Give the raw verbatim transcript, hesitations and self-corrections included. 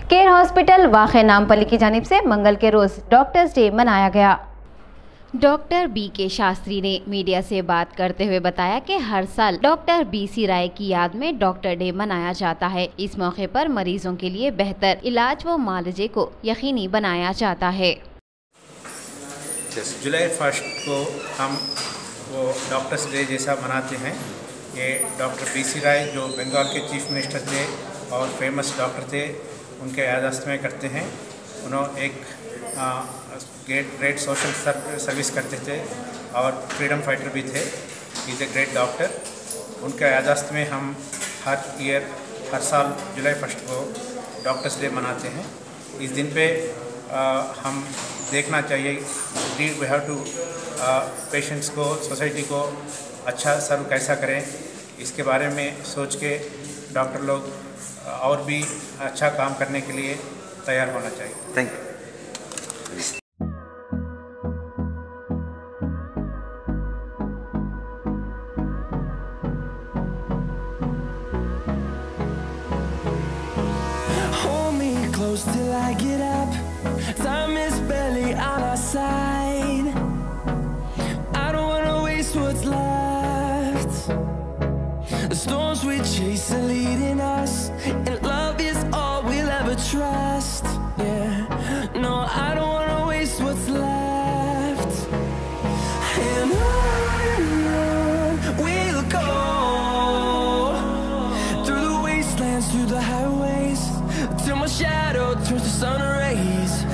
Care hospital वाक़े नामपल्ली की जानिब से मंगल के रोज़ डॉक्टर्स डे मनाया गया। डॉक्टर बी के शास्त्री ने मीडिया से बात करते हुए बताया कि हर साल डॉक्टर बी सी राय की याद में डॉक्टर डे मनाया जाता है। इस मौके पर मरीजों के लिए बेहतर इलाज व मुआवजे को यकीनी बनाया जाता है। जुलाई फर्स्ट को हम वो डॉक्टर्स डे जैसा मनाते हैं। ये डॉक्टर बी सी राय जो बंगाल के चीफ मिनिस्टर थे और फेमस डॉक्टर थे, उनके याददाश्त में करते हैं। उन्होंने एक ग्रेट ग्रेट सोशल सर्विस करते थे और फ्रीडम फाइटर भी थे। Is a great doctor. उनके याददाश्त में हम हर ईयर हर साल जुलाई फर्स्ट को डॉक्टर्स डे मनाते हैं। इस दिन पे आ, हम देखना चाहिए वी हैव टू पेशेंट्स को, सोसाइटी को अच्छा सर्व कैसा करें, इसके बारे में सोच के डॉक्टर लोग और भी अच्छा काम करने के लिए तैयार होना चाहिए। Thank you. Close till I get up. Time is barely on our side. I don't wanna waste what's left. The storms we chase are leading us, and love is all we'll ever trust. Yeah, no, I don't wanna waste what's left. And on and on we'll go, through the wastelands, through the highways, till my shadow turns to sun rays.